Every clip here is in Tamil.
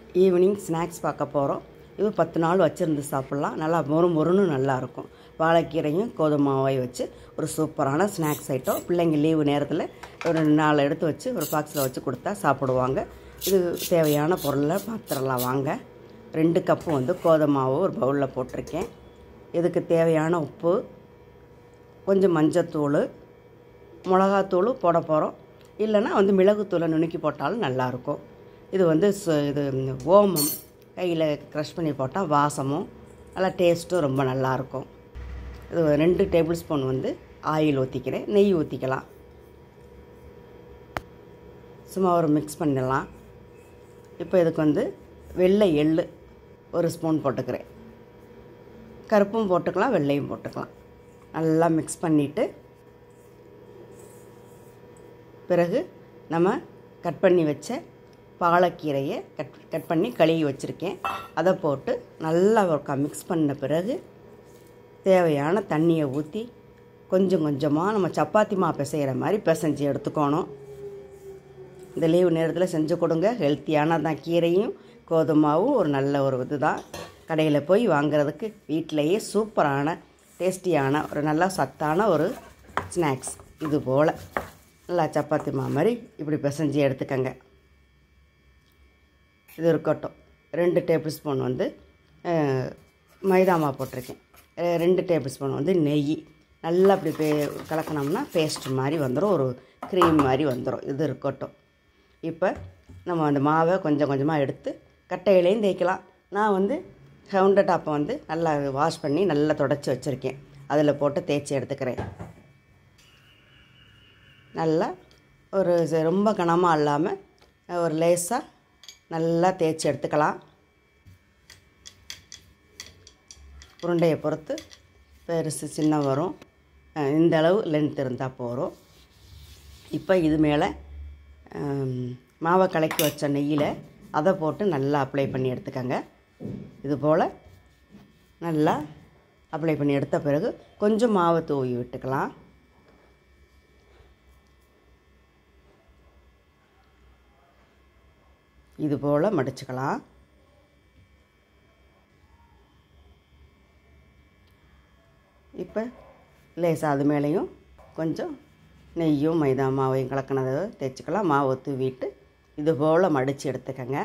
ஈவினிங் ஸ்நாக்ஸ் பார்க்க போகிறோம். இது 10 நாள் வச்சுருந்து சாப்பிட்லாம். நல்லா மொறுன்னு நல்லாயிருக்கும். வாழைக்கீரையும் கோதுமை மாவையும் வச்சு ஒரு சூப்பரான ஸ்நாக்ஸ் ஐட்டம். பிள்ளைங்க லீவு நேரத்தில் ஒரு 4 எடுத்து வச்சு ஒரு பாக்ஸில் வச்சு கொடுத்தா சாப்பிடுவாங்க. இது தேவையான பொருளை பார்த்துடலாம் வாங்க. 2 கப்பு கோதுமை மாவு ஒரு பவுலில் போட்டிருக்கேன். இதுக்கு தேவையான உப்பு, கொஞ்சம் மஞ்சத்தூள், மிளகாத்தூள் போட போகிறோம். இல்லைன்னா மிளகுத்தூளை நுணுக்கி போட்டாலும் நல்லாயிருக்கும். இது இது ஓமம் கையில் க்ரஷ் பண்ணி போட்டால் வாசமும் நல்லா டேஸ்ட்டும் ரொம்ப நல்லாயிருக்கும். இது 2 டேபிள் ஸ்பூன் ஆயில் ஊற்றிக்கிறேன். நெய் ஊற்றிக்கலாம். சும்மா ஒரு மிக்ஸ் பண்ணிடலாம். இப்போ இதுக்கு வெள்ளை எள்ளு ஒரு ஸ்பூன் போட்டுக்கிறேன். கருப்பும் போட்டுக்கலாம், வெள்ளையும் போட்டுக்கலாம். நல்லா மிக்ஸ் பண்ணிவிட்டு பிறகு நம்ம கட் பண்ணி வச்ச பாலக்கீரையை கட் பண்ணி கழுவி வச்சுருக்கேன். அதை போட்டு நல்லா ஒருக்கா மிக்ஸ் பண்ண பிறகு தேவையான தண்ணியை ஊற்றி கொஞ்சம் கொஞ்சமாக நம்ம சப்பாத்தி மாவு பிசைகிற மாதிரி பிசைஞ்சு எடுத்துக்கணும். இந்த லீவு நேரத்தில் செஞ்சு கொடுங்க. ஹெல்த்தியானதான். கீரையும் கோதுமாவும் ஒரு நல்ல ஒரு இதுதான். கடையில் போய் வாங்குறதுக்கு வீட்டிலையே சூப்பரான டேஸ்டியான ஒரு நல்லா சத்தான ஒரு ஸ்நாக்ஸ். இது போல் நல்லா சப்பாத்தி மாவு மாதிரி இப்படி பிசைஞ்சு எடுத்துக்கங்க. இது இருக்கட்டும். 2 டேபிள் ஸ்பூன் மைதா மாவு போட்டிருக்கேன். 2 டேபிள் ஸ்பூன் நெய். நல்லா அப்படி கலக்கினோம்னா பேஸ்ட் மாதிரி வந்துடும், ஒரு க்ரீம் மாதிரி வந்துடும். இது இருக்கட்டும். இப்போ நம்ம அந்த மாவை கொஞ்சம் கொஞ்சமாக எடுத்து கட்டையிலையும் தேய்க்கலாம். நான் கவுண்டர் டாப்பை நல்லா வாஷ் பண்ணி நல்லா துடைச்சி வச்சுருக்கேன். அதில் போட்டு தேய்ச்சி எடுத்துக்கிறேன். நல்லா ஒரு ரொம்ப கனமாக இல்லாமல் ஒரு லேசாக நல்லா தேய்ச்சி எடுத்துக்கலாம். உருண்டையை பொறுத்து பெருசு சின்ன வரும். இந்த அளவு லென்த் இருந்தால் போகிறோம். இப்போ இது மேலே மாவை கலக்கி வச்ச நெய்யில் அதை போட்டு நல்லா அப்ளை பண்ணி எடுத்துக்கங்க. இது போல் நல்லா அப்ளை பண்ணி எடுத்த பிறகு கொஞ்சம் மாவை தூவி விட்டுக்கலாம். இது போல் மடிச்சுக்கலாம். இப்போ லேசாக அது மேலேயும் கொஞ்சம் நெய்யும் மைதா மாவையும் கலக்கினதை தேய்ச்சிக்கலாம். மாவை தூவிட்டு இது போல் மடித்து எடுத்துக்கங்க.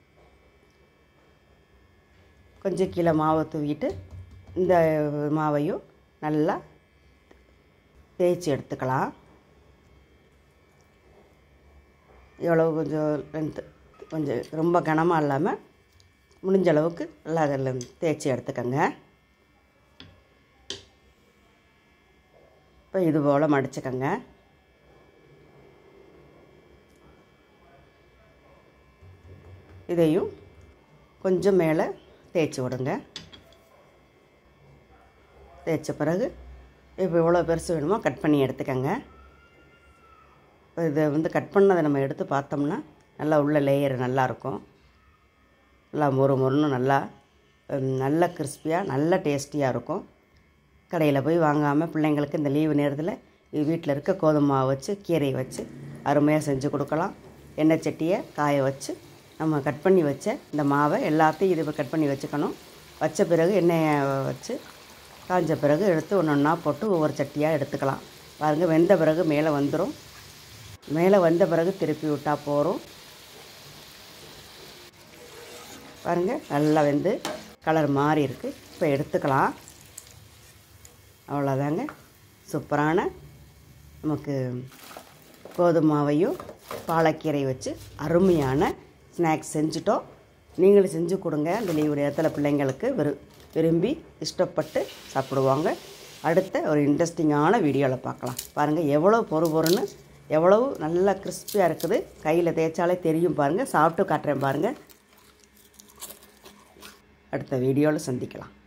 கொஞ்சம் கீழே மாவை தூவிட்டு இந்த மாவையும் நல்லா தேய்ச்சி எடுத்துக்கலாம். எவ்வளவு கொஞ்சம் லென்த்து, கொஞ்சம் ரொம்ப கனமாக இல்லாமல் முடிஞ்ச அளவுக்கு நல்லா அதில் தேய்ச்சி எடுத்துக்கங்க. இப்போ இது போல் மடிச்சுக்கங்க. இதையும் கொஞ்சம் மேலே தேய்ச்சி விடுங்க. தேய்ச்ச பிறகு இப்போ எவ்வளோ பெருசு வேணுமோ கட் பண்ணி எடுத்துக்கங்க. இப்போ இதை கட் பண்ணதை நம்ம எடுத்து பார்த்தோம்னா நல்லா உள்ள லேயர் நல்லாயிருக்கும். நல்லா மொறுன்னு நல்லா கிறிஸ்பியாக நல்லா டேஸ்டியாக இருக்கும். கடையில் போய் வாங்காமல் பிள்ளைங்களுக்கு இந்த லீவு நேரத்தில் இது வீட்டில் இருக்க கோதுமை மாவு வச்சு கீரையை வச்சு அருமையாக செஞ்சு கொடுக்கலாம். எண்ணெய் சட்டியை காய வச்சு நம்ம கட் பண்ணி வச்ச இந்த மாவை எல்லாத்தையும் இது கட் பண்ணி வச்சுக்கணும். வச்ச பிறகு எண்ணெயை வச்சு காஞ்ச பிறகு எடுத்து ஒன்றா போட்டு ஒவ்வொரு சட்டியாக எடுத்துக்கலாம். பாருங்கள், வெந்த பிறகு மேலே வந்துடும். மேலே வந்த பிறகு திருப்பி விட்டால் போகிறோம். பாருங்கள், நல்லா வெந்து கலர் மாறி இருக்குது. இப்போ எடுத்துக்கலாம். அவ்வளோதாங்க. சூப்பரான நமக்கு கோதுமை மாவையும் பாலக்கீரை வச்சு அருமையான ஸ்நாக்ஸ் செஞ்சுட்டோம். நீங்களும் செஞ்சு கொடுங்க. இந்த லீவு நேரத்தில் பிள்ளைங்களுக்கு விரும்பி இஷ்டப்பட்டு சாப்பிடுவாங்க. அடுத்த ஒரு இன்ட்ரெஸ்டிங்கான வீடியோவில் பார்க்கலாம். பாருங்கள், எவ்வளோ பொறுன்னு எவ்வளவு நல்லா கிறிஸ்பியாக இருக்குது. கையில் தேய்ச்சாலே தெரியும். பாருங்கள், சாப்பிட்டு காட்டுறேன் பாருங்கள். அடுத்த வீடியோவில் சந்திக்கலாம்.